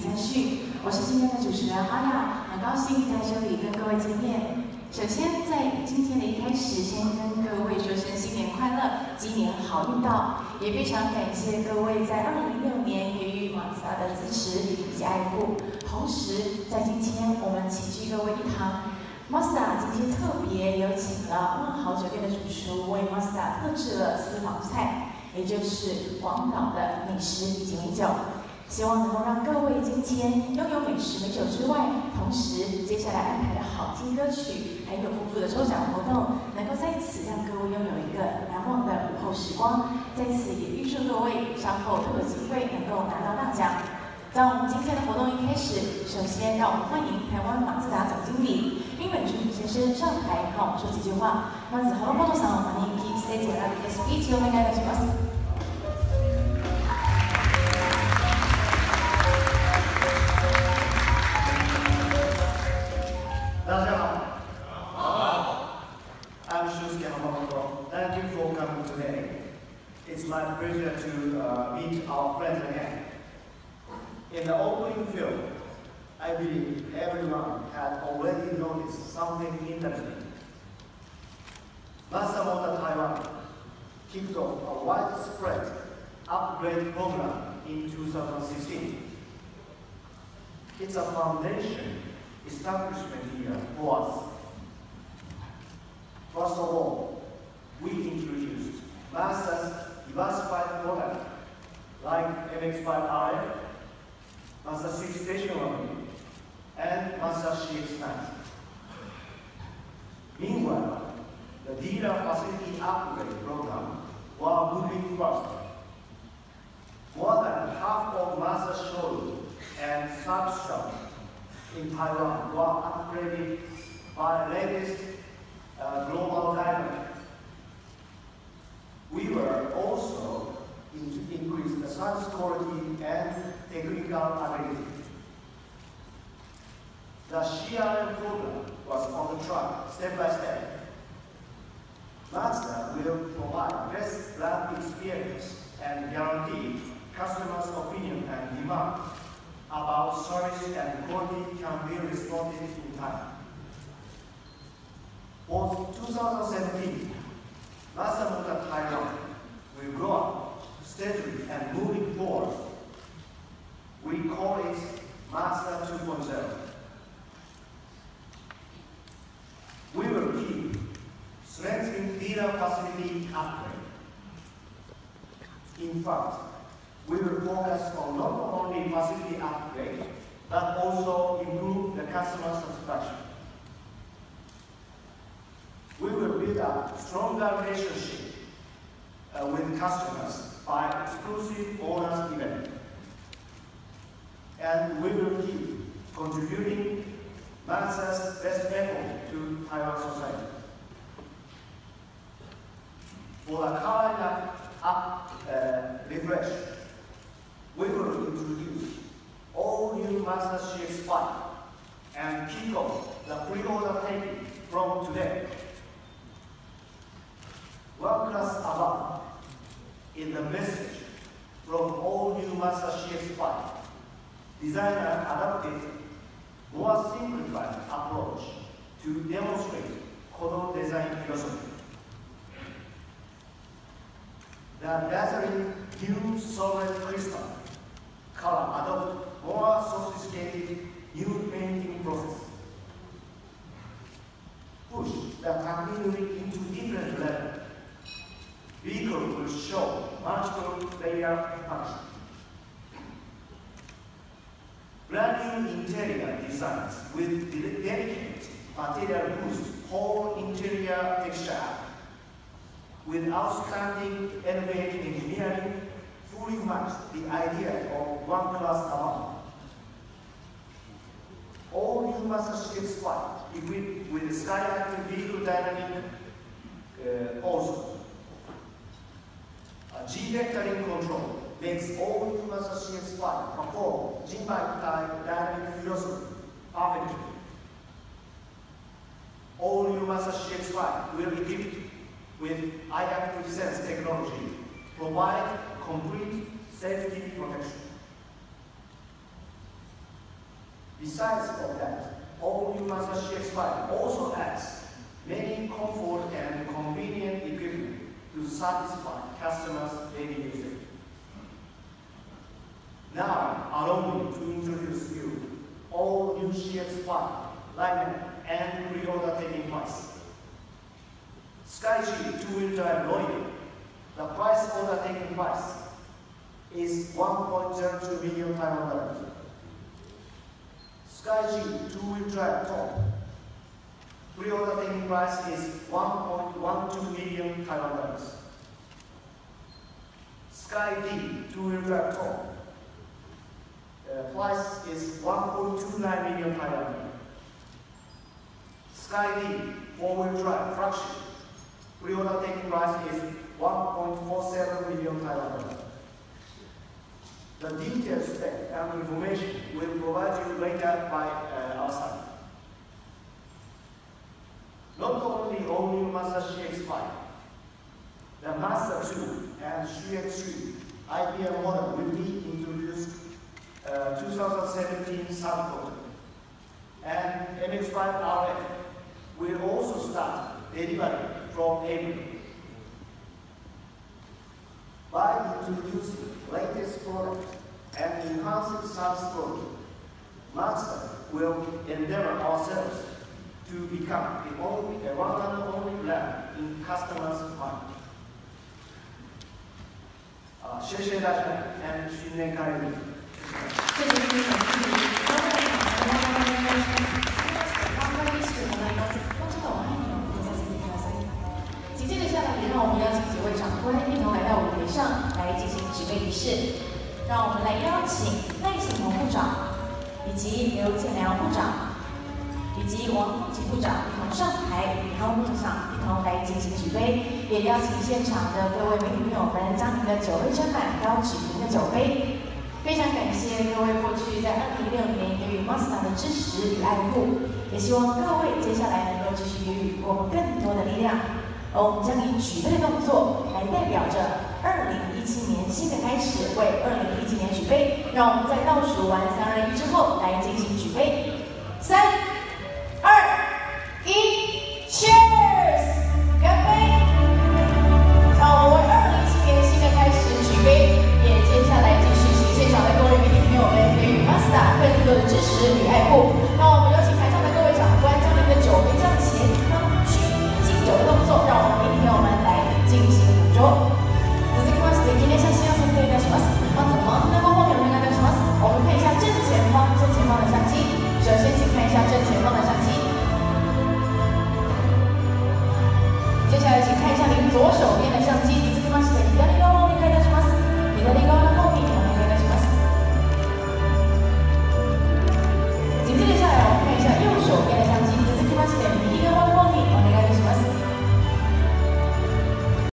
参序，我是今天的主持人阿雅，很高兴在这里跟各位见面。首先，在今天的一开始，先跟各位说声新年快乐，鸡年好运到！也非常感谢各位在2016年给予马自达的支持以及爱护。同时，在今天我们齐聚各位一堂。 Mazda 今天特别有请了万豪酒店的主厨为 Mazda 特制了私房菜，也就是广岛的美食以及美酒。希望能够让各位今天拥有美食美酒之外，同时接下来安排的好听歌曲，还有丰富的抽奖活动，能够在此让各位拥有一个难忘的午后时光。在此也预祝各位稍后都有机会能够拿到大奖。在我们今天的活动一开始，首先让我们欢迎台湾马自达总经理。 滨本淳先生上台和我们说几句话。まず浜本さんを招きステージからスピーチをお願いいたします。 大家好。I'm Shusuke Hamamoto. Thank you for coming today. It's my pleasure to meet our friends again. In the opening film. I believe everyone had already noticed something interesting. Mazda Motor Taiwan kicked off a widespread upgrade program in 2016. It's a foundation establishment year for us. First of all, we introduced Mazda's diversified product like MX-5RF, Mazda 6 stationary, and Mazda CX-9. Meanwhile, the dealer facility upgrade program was moving fast. More than half of Mazda showroom and service shop in Taiwan were upgraded by latest global guidelines. We were also increase the service quality and technical ability. The CRM program was on the track, step by step. Mazda will provide best brand experience and guarantee customers' opinion and demand about service and quality can be responded in time. For 2017, Mazda Motor Taiwan will grow up steadily and moving forward. We call it Mazda 2.0. We will keep strengthening dealer facility upgrade. In fact, we will focus on not only facility upgrade, but also improve the customer satisfaction. We will build a stronger relationship with customers by exclusive owners event. And we will keep contributing Mazda's best effort to Taiwan society. For the car lineup refresh, we will introduce all new Mazda CX-5 and kick off the pre-order taking from today. One class above in the message from all new Mazda CX-5. Designer adopted more simplified approach to demonstrate Kodo design philosophy. The dazzling new solid crystal color adopt more sophisticated new painting process. Push the technology into different levels. Vehicle will show multiple layer function. Brand new interior designs with delicate material boost whole interior texture with outstanding elevated engineering fully match the idea of one class above. All new Mazda CX-5 equipped with Skyactiv vehicle dynamic also. G-vectoring control makes all new Mazda CX-5 perform G-type dynamic philosophy perfectly. All new Mazda CX-5 will be equipped with iActive Sense technology, provide complete safety protection. Besides of that, all-new Mazda CX-5 also adds many comfort and convenient equipment to satisfy customers' daily usage. Now, allow me to introduce you all-new CX-5 lineup and pre-order taking price. SkyG two-wheel drive Royal, the price order taking price is 1.02 million Taiwan dollars. SkyG two-wheel drive Top, pre-order taking price is 1.12 million Taiwan dollars. SkyD two-wheel drive Top, price is 1.29 million Taiwan dollars. SkyD four-wheel drive Flagship, pre-order taking price is 1.47 million Taiwan dollars. The detailed spec and information will provide you later by our staff. Not only all-new Mazda CX-5, the Mazda 2 and CX-3 IPL model will be introduced 2017 Q3, and MX-5 RF will also start delivery from April. By introducing latest product and enhancing service product, Mazda will endeavor ourselves to become the one and only brand in customers' mind. 谢谢大家 and 新年快乐。 紧接着下来，也让我们邀请几位长官一同来到舞台上来进行举杯仪式。让我们来邀请赖幸彤部长，以及刘建良部长，以及王凤吉部长一同上台，与高部长一同来进行举杯。也邀请现场的各位媒体朋友们将您的酒杯斟满，高举您的酒杯。非常感谢各位过去在2016年给予 Mazda 的支持与爱护，也希望各位接下来能够继续给予我们更多的力量。而我们将以举杯的动作来代表着2017年新的开始，为2017年举杯。让我们在倒数完3、2、1之后来进行举杯。3、2、1 ，Cheers！ 干杯！让我们为2017年新的开始举杯，也接下来继续请现场的各位媒体朋友们给予 Mazda 更多的支持与爱护。让我们有请台上的各位长官将您的酒杯向前方举。敬酒的动作，让我们媒体朋友们来进行捕捉。続きまして記念写真を撮影いたします。まず真ん中方面お願いいたします。我们看一下正前方的相机。首先，请看一下正前方的相机。接下来，请看一下您左手边